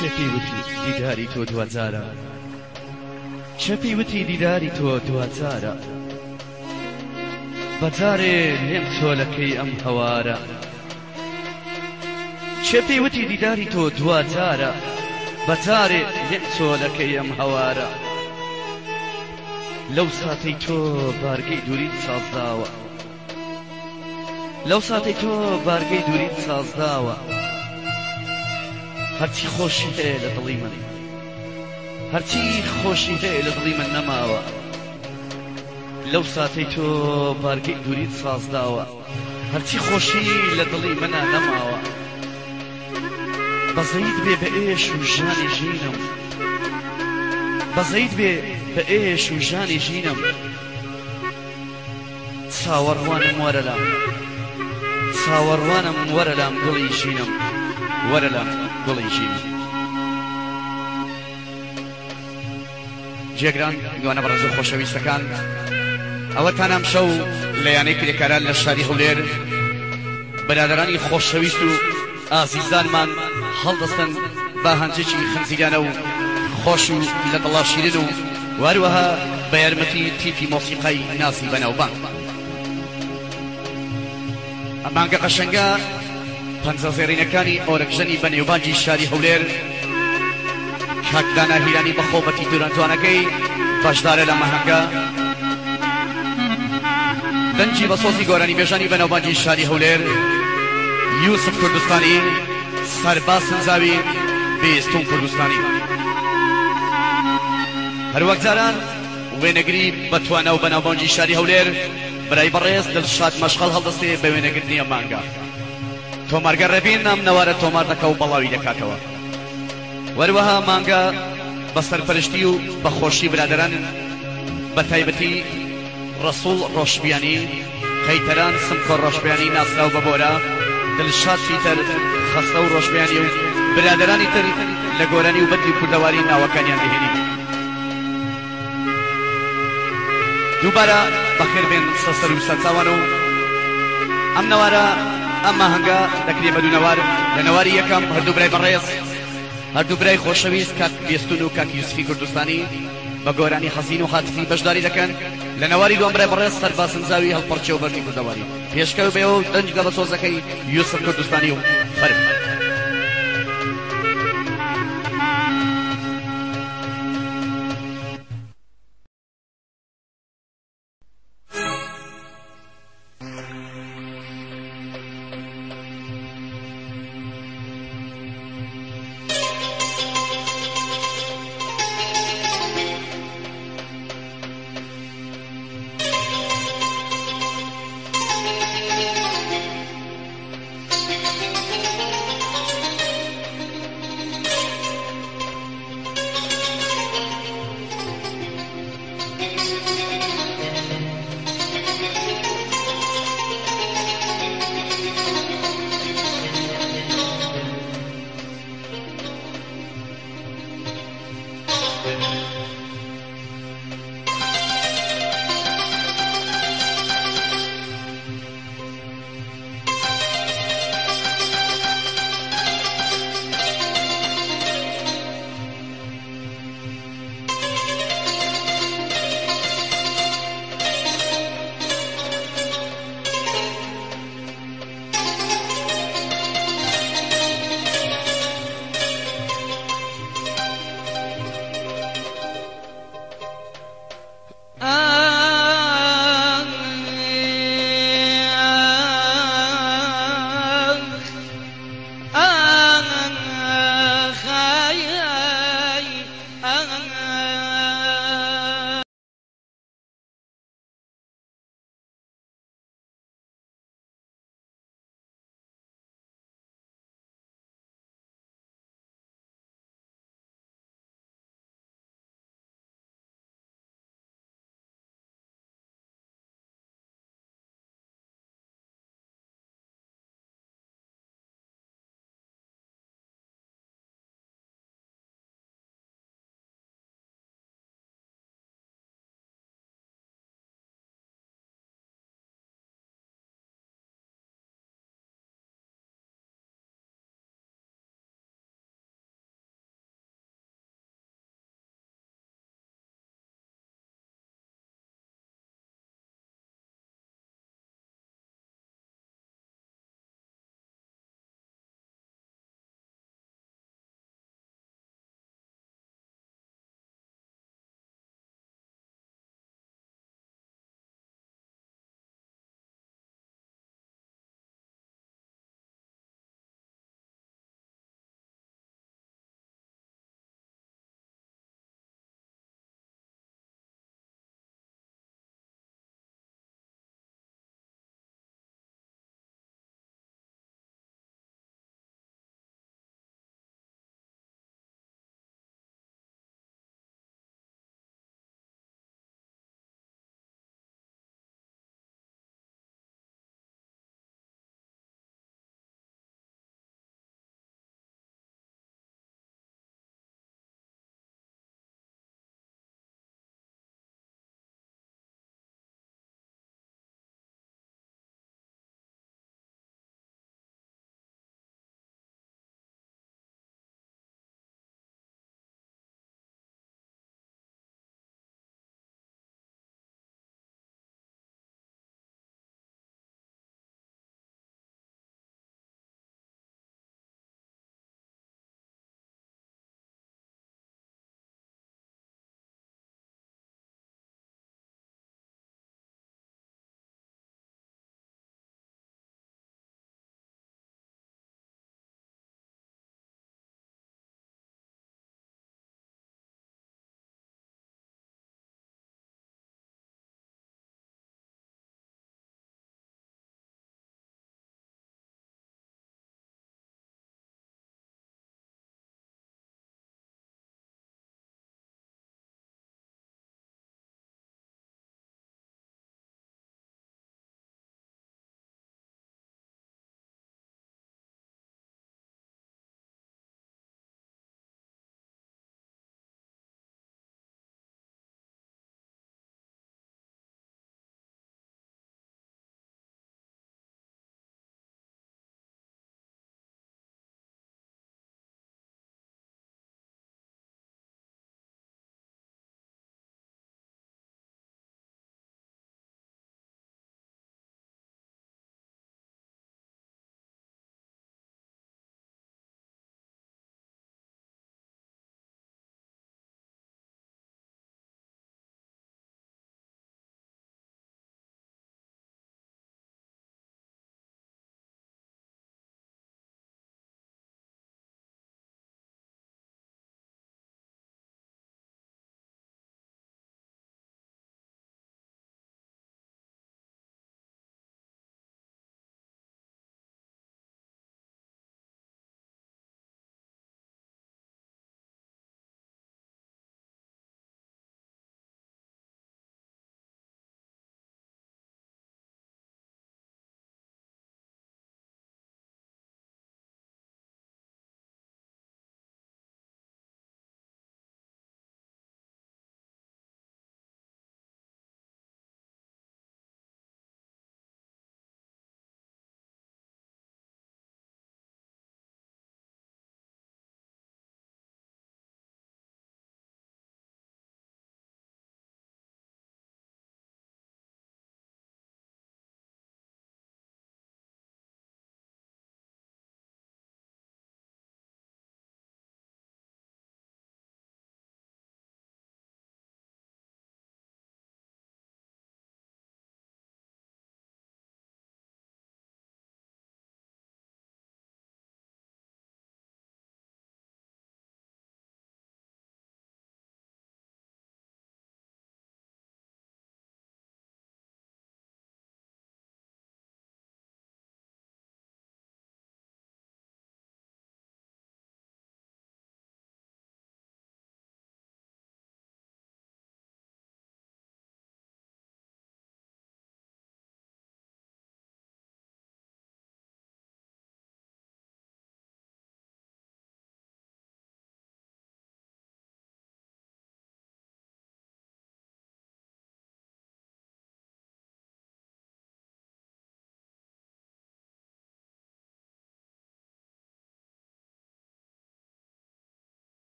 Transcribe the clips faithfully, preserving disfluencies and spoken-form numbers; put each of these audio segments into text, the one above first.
چێپی وتی دیداری تۆ دووەجارە چێپی وتی دیداری تۆ دووەجارە بەجارێ لێم چۆلەکەی ئەم هەوارە چێپی وتی دیداری تۆ دووەجارە بەجارێ لێم چۆلەکەی ئەم هەوارە لەو ساتەی تۆ بارگەی دووریت سازداوە لەو ساتەی تۆ بارگەی دووریت سازداوە هەرچی خۆشی هەیە لە دڵی من هەرچی خۆشی هەیە لە دڵی من نەماوە لەو ساتەی تۆ بارگەی دووریت سازداوە هەرچی خۆشی لە دڵی منە نەماوە بەزەیت بێ بە ئێش و ژانی ژینم بەزەیت بێ بە ئێش و ژانی ژینم چاوەڕوانم وەرە لام چاوەڕوانم وەرە لام دڵی ژینم وەرە لام دڵی ژینم جێگران میوانە بەڕێز و خۆشەویستەکان ئەوەتان ئەم شەو لە یانەی کرێکاران لە شاری هەولێر بەرادەرانی خۆشەویست و ئازیزانمان هەڵدەستن بە هەنجێکی خەنزیرانە و خۆش و لە دڵا شیرین و واروەها بە یارمەتی تیپی مۆسیقای ناسی بەناوبانگ ئەم مانگە قەشەنگە پەنجە زێڕینەکانی ئۆرەکژەنی بەنێوبانگی شاری هەولێر کاک دانا هیرانی بەخۆبەتی دوورانجوانەکەی بەشدارە لە مەهەنگە دەنجی بەسۆزی گۆرانی بێژانی بەناوبانگی شاری هەولێر یوسف کوردستانی سەرباز سنجاوی بێستۆن کوردستانی هەروەک جاران وێنەگری بەتوانە و بەناوبانگی شاری هەولێر برای بەڕێز دڵشاد مەشغەڵ هەڵدەستێ بە وێنەگرتنی ئەم مانگە تۆمارگە ڕێبین ئەم نەوارە تۆمار دەکە و بەڵاوی دەکاتەوە وەروەها مانگە بە سەرپەرشتی و بەخۆشی برادەران بە تایبەتی ڕەسوڵ ڕۆشبیانی قەیتەران سمکۆ ڕۆشبیانی ناسراو بە بۆرە دڵشاد فیتەر خەستە و ڕۆشبیانی و برادەرانی تر لە گۆرانی و بەدی کوردەواری ناوەکانیان دەهێنین دووبارە بەخێر بێن سەسەر و سەرچاوان و ئەم نەوارە ئەم ماهەنگە دەکرێ بە دوو نەوار لە نەواری یەکەم هەردوو برای بەڕێز هەردوو برای خۆشەویست کاک بێستون و کاک یوسفی کوردستانی بە گۆرانی حەزین و خاتفی بەشداری دەکەن لە نەواری دووەم برای بەڕێز سەرباز سنجاوی هەڵپەرچێ و بەردی کوردەواری پێشکەوت بێ و دەنجگە بە سۆزەکەی یوسف کوردستانی و فەرم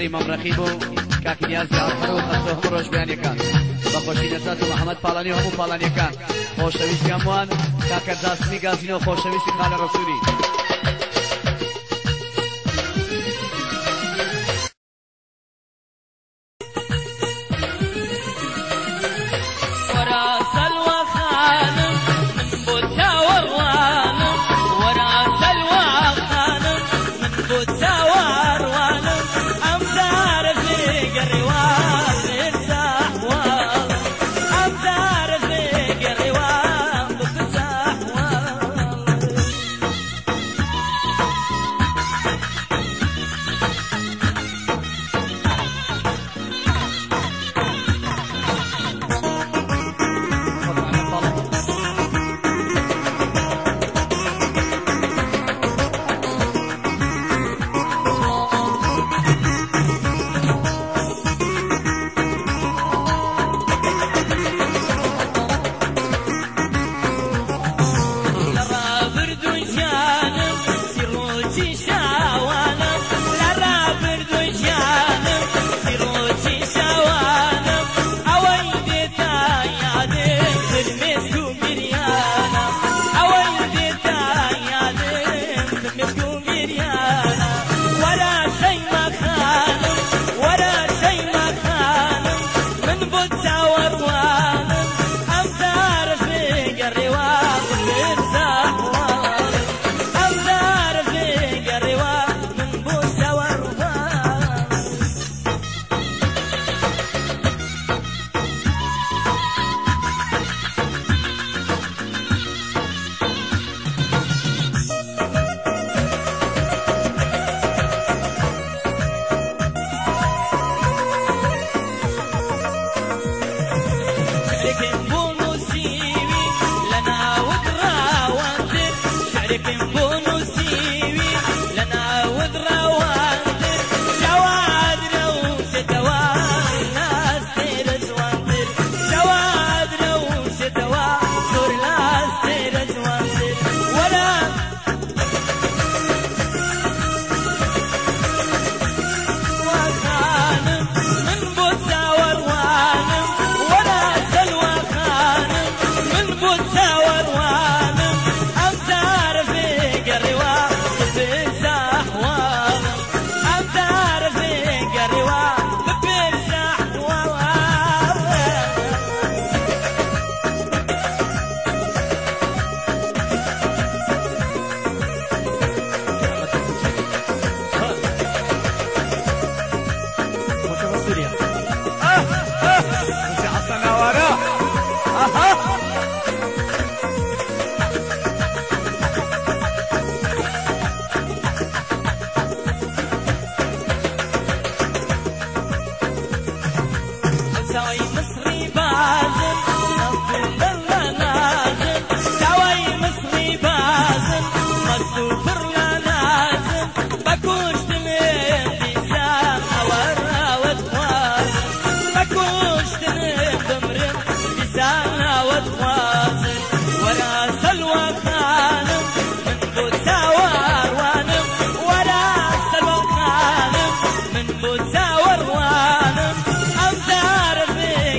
بێکاری مەمرەخی بوو کاکی نیازی ئاخر و خەستە هەموو ڕۆژ بیانیەکان بەخۆشی نەجات و محەممەد پاڵانی و هەموو پاڵانیەکان خۆشەویستیان وان کاکە جاسمی گازینەوە خۆشەویستی خالە ڕەسوولی من بوتا وروانم أمزار في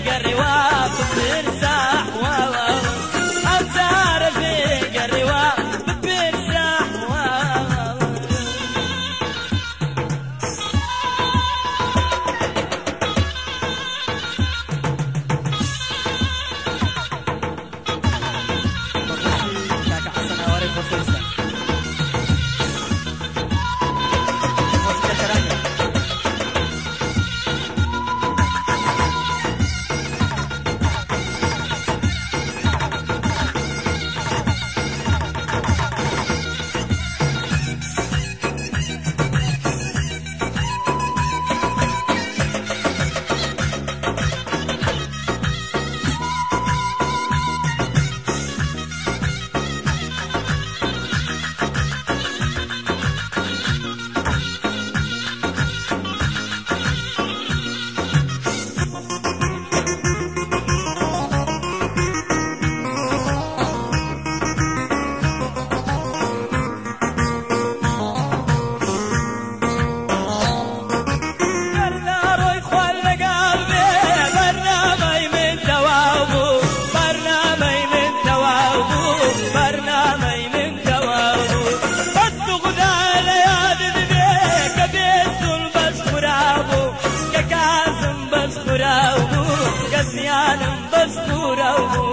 قسيان بسطوره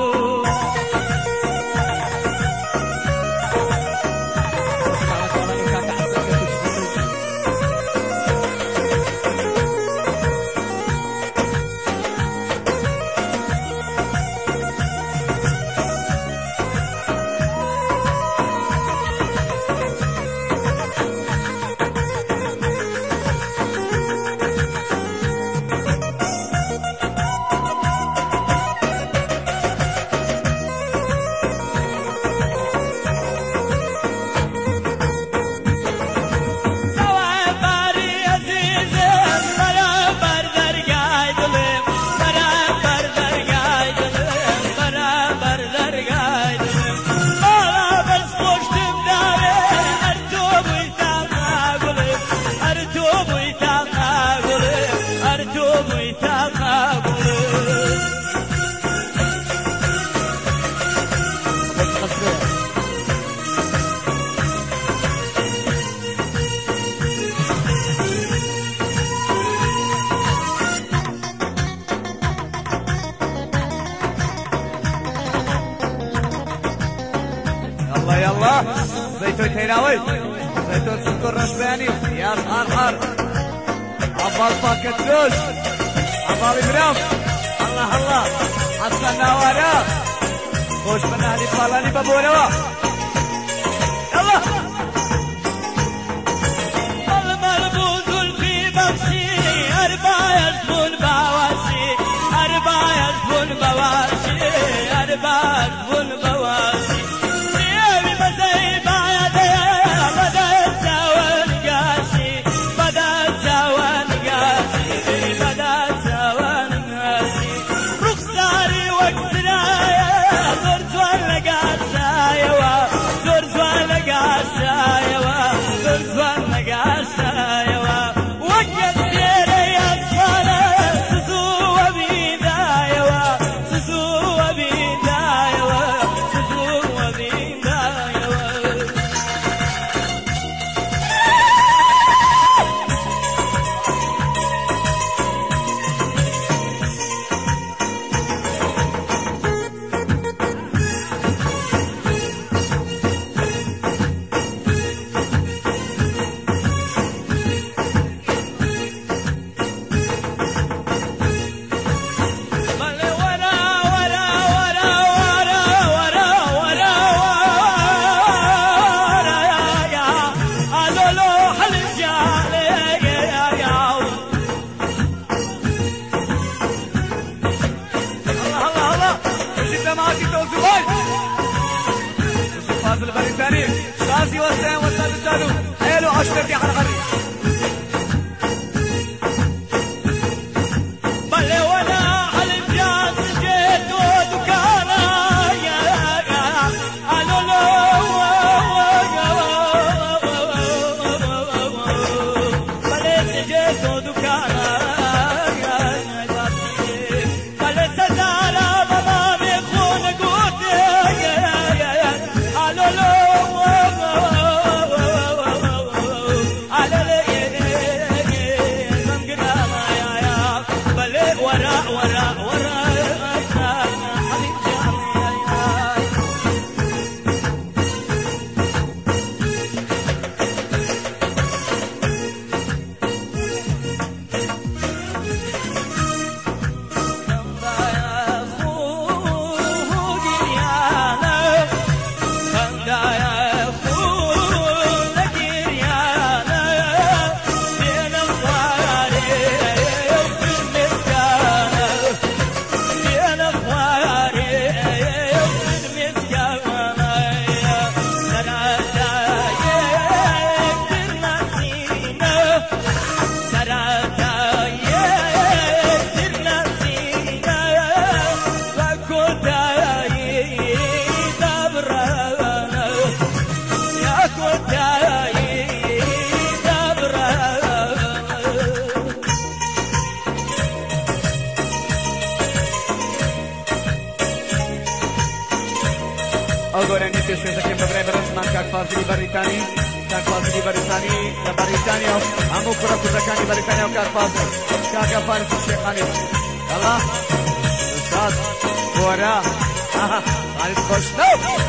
يلا زيتو تيناوي زيتو سكر رشباني يا صحار حار عبال باكت دوش عبال ابراف الله الله حسن نوارا خوش من اهلي فالاني بابولوا يلا المربوط في بمشي أربعة يزبون بواسي أربعة يزبون بواسي أربعة يزبون بواسي البريطاني شازي وسام وسام الجالو حلو عشرتي على الغري بلي وانا على الجاز جيت ودكانا يا يا الو بلي جيت ودكانا أقول نيتي شو زكيم ببري برسمان كاك فازلي بريطاني كاك فازلي بريطاني لبريطانيا عمو كرة كرة كاني بريطانيا وكاك فازل كاك فارس الشيخاني يلا هات ورا ها خالد خوش نو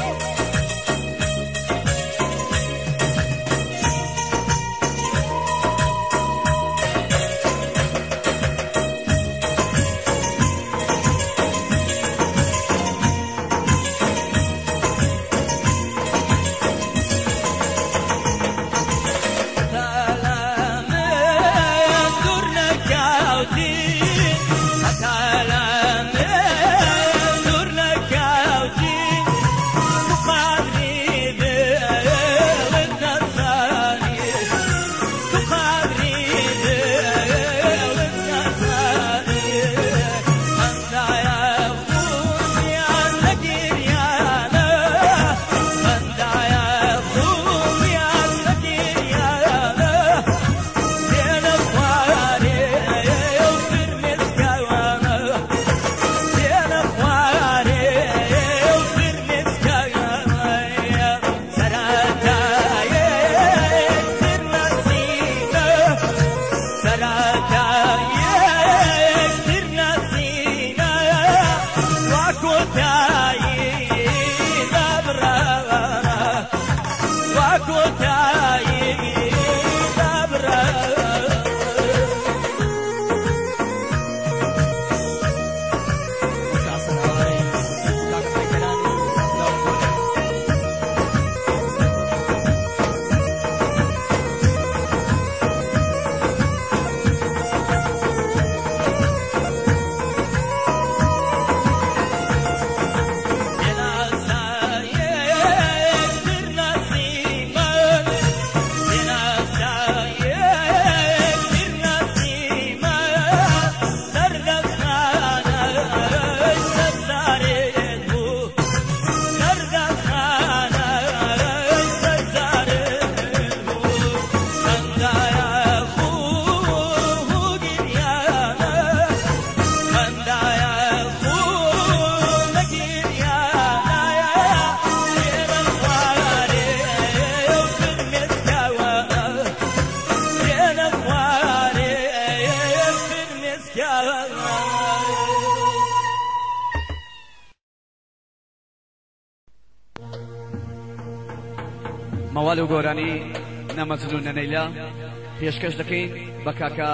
موال و گۆرانی نەمەجنون نەنەیلا پێشکەش دەکەین بە کاکە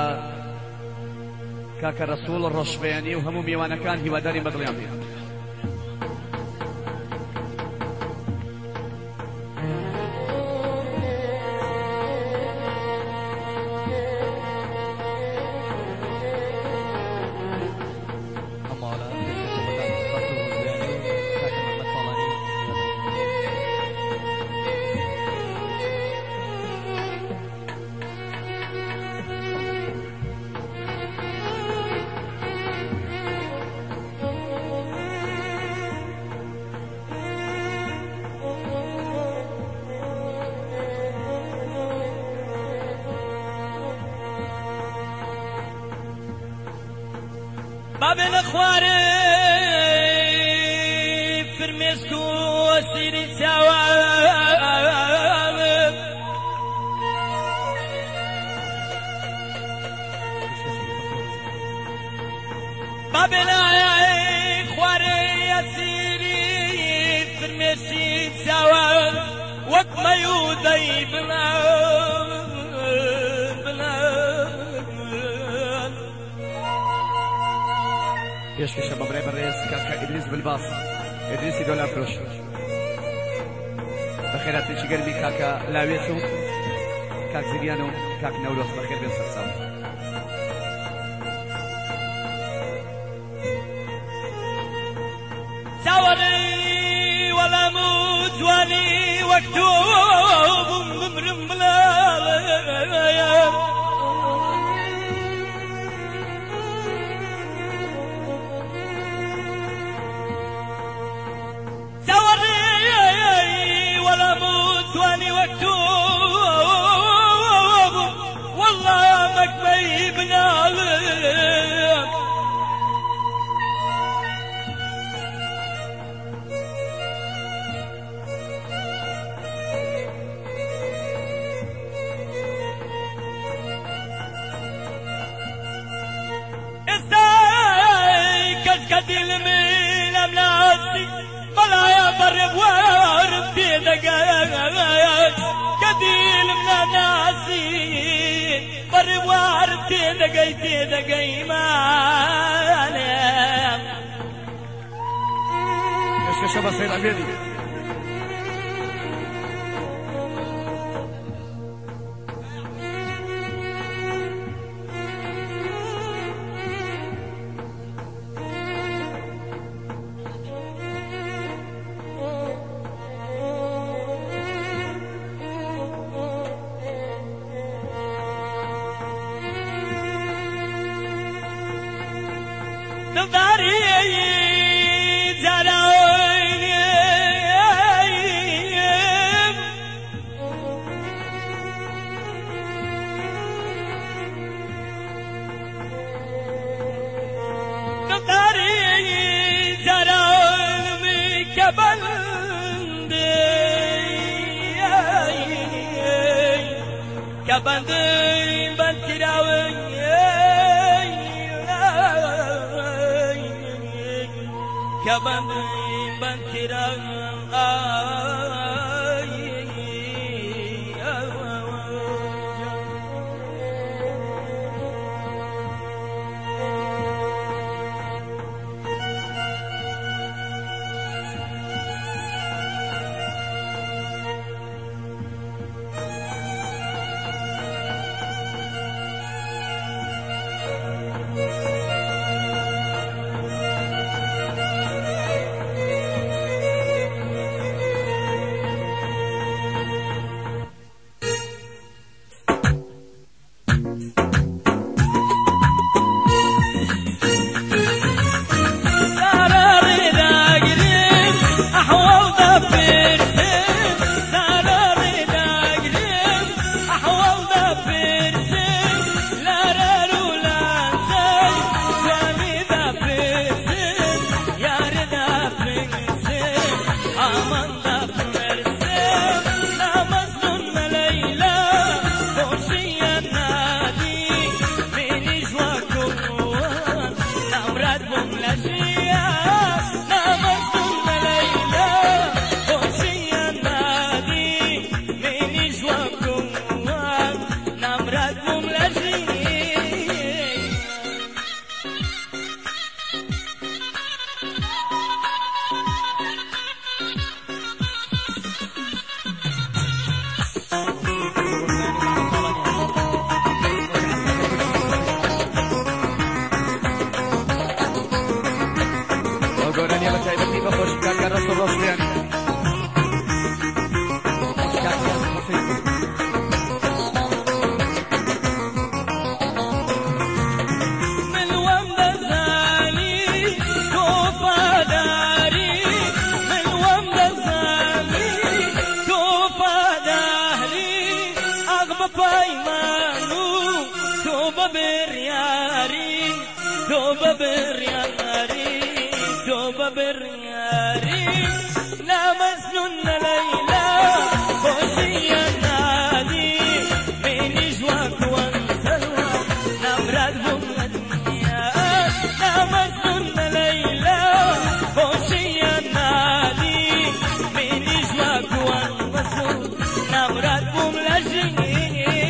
کاکە ڕەسوڵ ڕۆژبەیانی و هەموو میوانەکان هیواداری بەدڵیان بێت. بابل خواري فرمسكو سيري سواب بابل خواري سيري فرمسي سواب وقت ما يودي بلا پێشکەشە بە بڕێ بەڕێز کاکە ئیدریس بلباس ئیدریسی دۆلار فرۆش بە خێراتێکی گەرمی کاکە لاوێس و کاک زریان و کاک نەورۆز بەخێر بێن سەرچاو. چاوەڕێ وەڵام و جوانی وەک تۆ بمرم بڵاڵێم تواني وكتوب والله مكبي بنالك ازاي كد كد كدي الميل أملاسي بلا يا ضرب وارب في دقايق كدي المناسي ضرب وارب في دقايق في دقايق ما نام ايش يا شباب سيد عبيدي دلداري زراويني دلداري زراويني كبندي كبندي بنتراويني كمان بنكران توبة برياري توبة برياري لا مسنون ليلى خوشي النادي من جواك وانسلوى نمرضهم الدنيا لا مسنون ليلى خوشي النادي من جواك وانسلوى نمرضهم لجنيا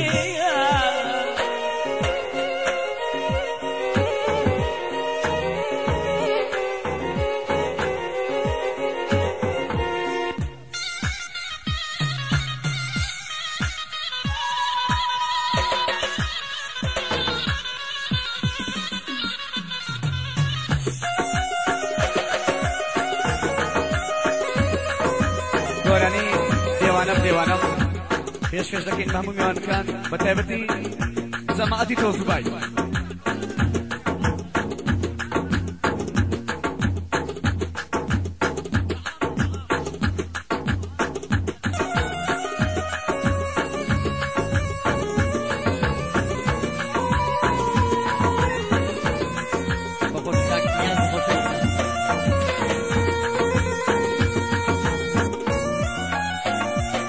گۆرانی دێوانەم دێوانەم پێشکەش دەکەین هەموو میوانەکان بە تایبەتی جەماعەتی تۆزوبای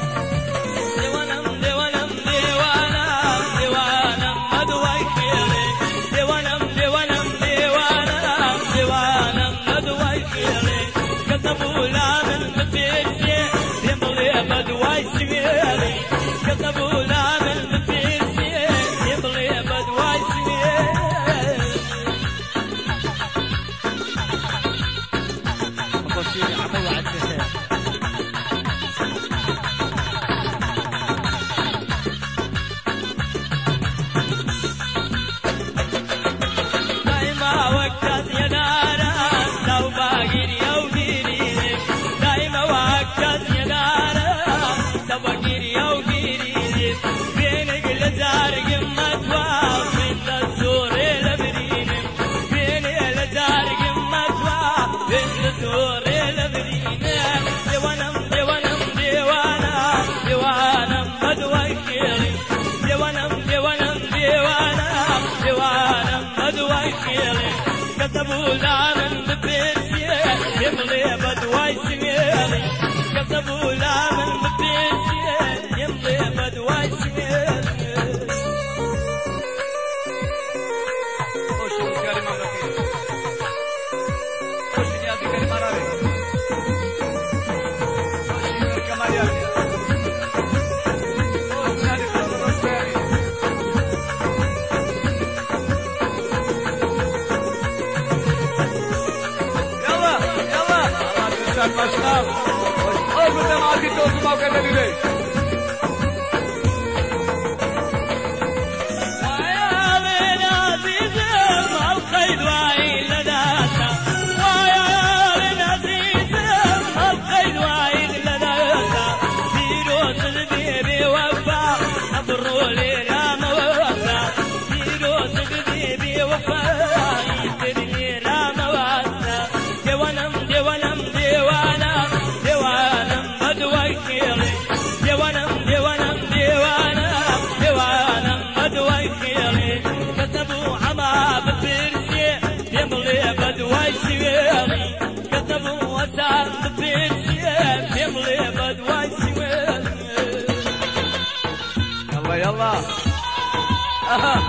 ديوانم ديوانم ديوانم ديوانم مدوي خيري خوشي عمي وعدتها دايما وقت يا نارا لو باقي يا وديري دايما وقت يا نارا لو باقي يا وديري بينك لزار قمة واف من الزور لبرين بينك لزار قمة واف من الزور لبرين ديوانم ديوانم ديوانا ديوانم بدوكيري ديوانم ديوانم ديوانا ديوانم بدوكيري كتبوا لامن ببيرسي يملي بدواي سميري كتبوا لامن ببيرسي يملي بدواي سميري خوش كريم عليك خوش نيازي كريم عليك خوش كمال يا المشرب أول ما عندي توصل ما وكذا لي ويا من عزيز الخيل وعيل لداسة ويا من عزيز الخيل وعيل لداسة فيروس البيبي وفا نبرو لي لا مواسة فيروس البيبي وفا يترني لا مواسة ديوانم ديوانم ديوانم ديوانم بدوكيري ديوانم ديوانم ديوانم ديوانم بدوكيري كتبوا عما ببرسي يملي بدوكيري كتبوا وسام ببرسي يملي بدوكيري يلا يلا اها